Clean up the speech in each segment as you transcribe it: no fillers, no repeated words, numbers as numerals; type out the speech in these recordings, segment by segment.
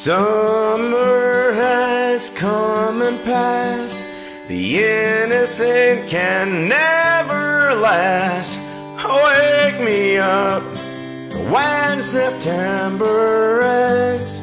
Summer has come and passed. The innocent can never last. Wake me up when September ends.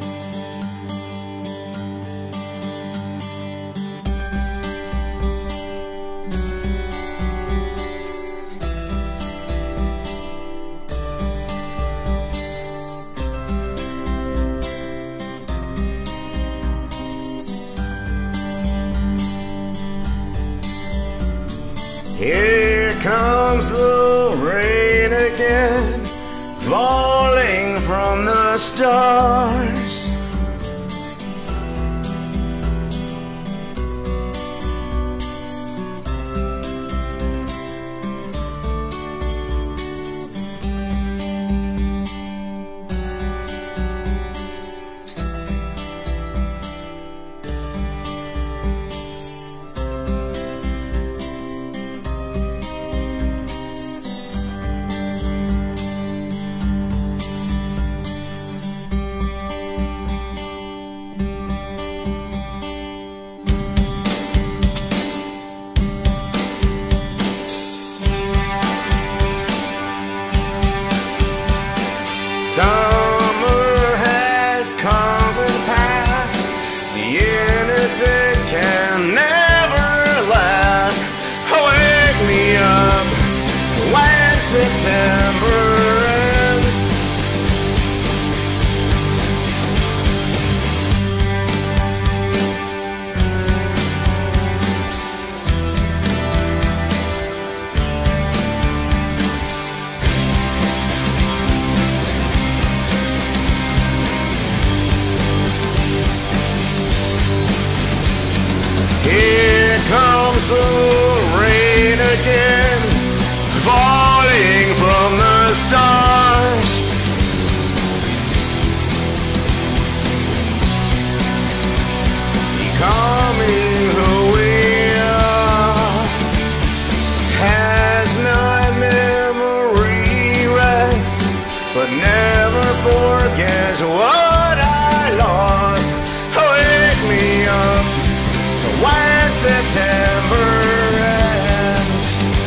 Here comes the rain again, falling from the stars. Summer has come and passed. The innocent can never last. Wake me up when September ends. Here comes the rain again, falling from the stars. Becoming who we are, has my memory rest, but never forgets what I lost. Wake me up when September ends.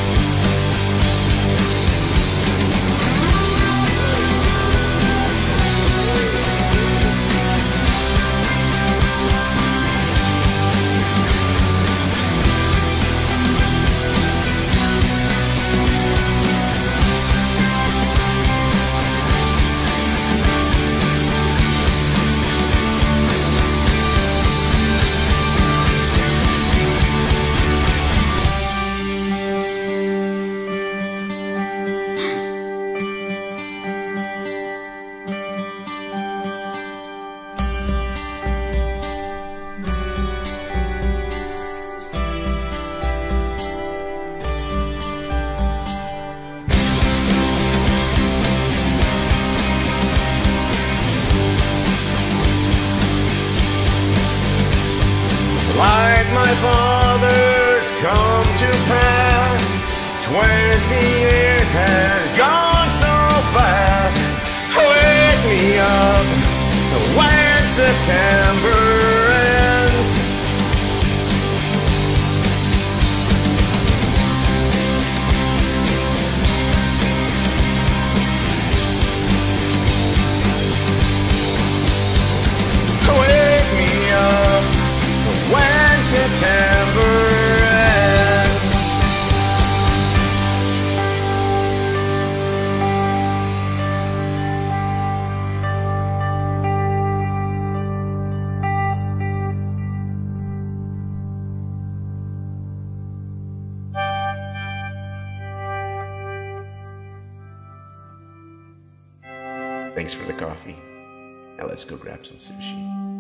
Like my father's come to pass, 20 years has gone so fast. Wake me up when September ends. Wake me up when September ends. Thanks for the coffee. Now let's go grab some sushi.